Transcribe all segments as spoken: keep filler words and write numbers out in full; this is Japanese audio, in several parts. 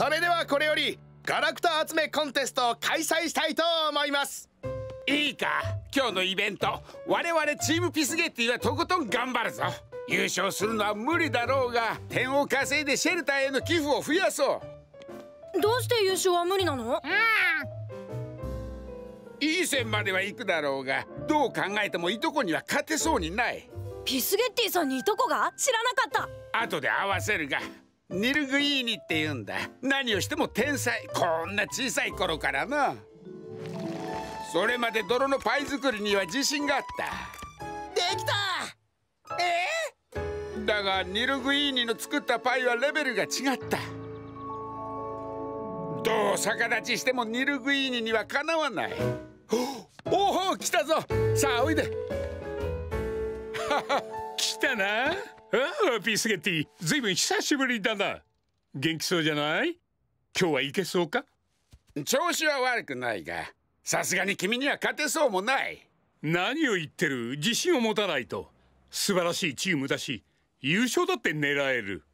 それではこれよりガラクタ集めコンテストを開催したいと思います。 いいか、今日のイベント、我々チームピスゲッティはとことん頑張るぞ。優勝するのは無理だろうが、点を稼いでシェルターへの寄付を増やそう。 どうして優勝は無理なの？ いい線までは行くだろうが、どう考えてもいとこには勝てそうにない。 ピスゲッティさんにいとこが？知らなかった。 後で合わせるが、ニルグイーニって言うんだ。何をしても天才、こんな小さい頃からな。それまで泥のパイ作りには自信があった。 できた。えー、だがニルグイーニの作ったパイはレベルが違った。どう逆立ちしてもニルグイーニにはかなわない。おお、来たぞ。さあおいで。 来たな。ああ、ピスゲッティ、ずいぶん久しぶりだな。元気そうじゃない？今日はいけそうか？ 調子は悪くないが、さすがに君には勝てそうもない。 何を言ってる。自信を持たないと。素晴らしいチームだし、優勝だって狙える。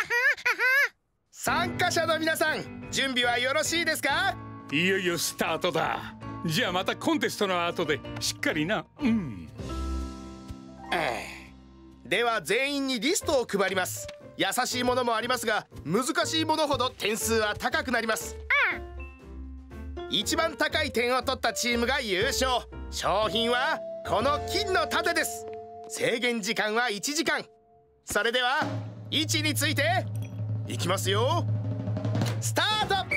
参加者の皆さん、準備はよろしいですか？ いよいよスタートだ。じゃあまたコンテストの後でしっかりな。うん。 では全員にリストを配ります。優しいものもありますが、難しいものほど点数は高くなります。一番高い点を取ったチームが優勝。賞品はこの金の盾です。制限時間はいちじかん。それでは位置についていきますよ。スタート。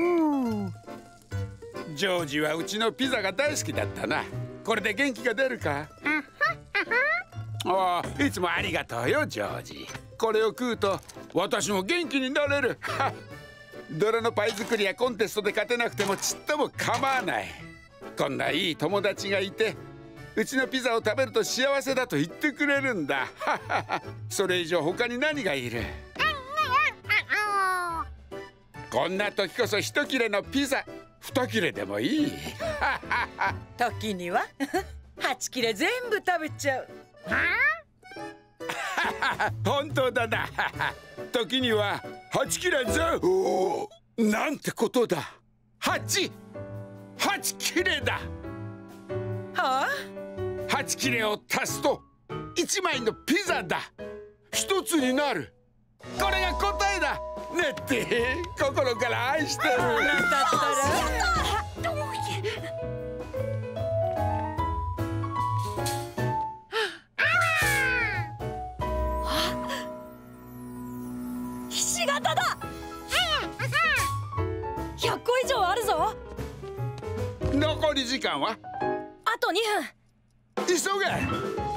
ジョージはうちのピザが大好きだったな。これで元気が出るか？ああ、いつもありがとうよジョージ。これを食うと私も元気になれる。泥のパイ作りやコンテストで勝てなくてもちっとも構わない。こんないい友達がいて、うちのピザを食べると幸せだと言ってくれるんだ。それ以上他に何がいる？こんな時こそ一切れのピザ二切れでもいい。 時には八切れ全部食べちゃう。 本当だな。時には八切れ全部。なんてことだ。八八切れだ。 はあ？ 八切れを足すと一枚のピザだ。一つになる。これが答えだ。ねって心から愛してる。 なんだったら。 ひし形だ。ひゃっこ以上あるぞ。 残り時間はあとにふん。 急げ。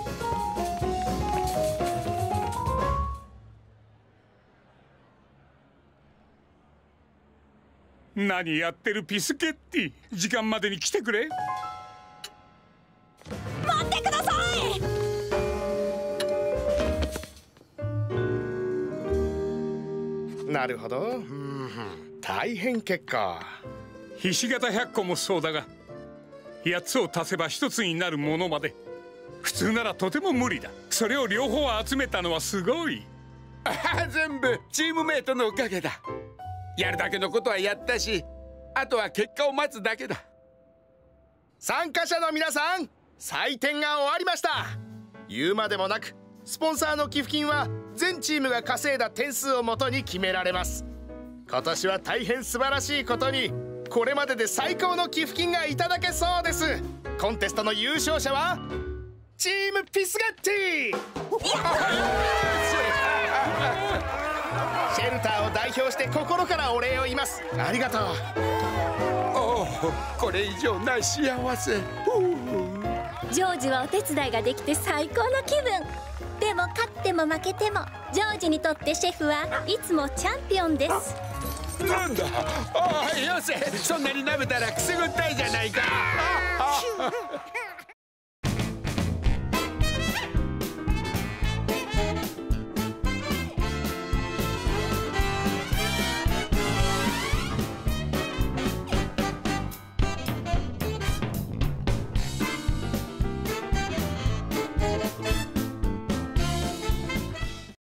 何やってるピスケッティ。時間までに来てくれ。 待ってください。 なるほど。うん、大変結構。 ひし形ひゃっこもそうだが、やっつを足せばひとつになるものまで普通ならとても無理だ。それを両方集めたのはすごい。 あ、全部チームメイトのおかげだ。やるだけのことはやったし、あとは結果を待つだけだ。 参加者の皆さん、採点が終わりました。言うまでもなく、スポンサーの寄付金は全チームが稼いだ点数をもとに決められます。今年は大変素晴らしいことに、これまでで最高の寄付金がいただけそうです。コンテストの優勝者はチームピスゲッティ。シェルターを代表して心からお礼を言います。ありがとう。 おお、これ以上ない幸せ。 ジョージはお手伝いができて最高の気分。でも勝っても負けてもジョージにとってシェフはいつもチャンピオンです。 なんだ。ああ、よせ。そんなに舐めたらくすぐったいじゃないか。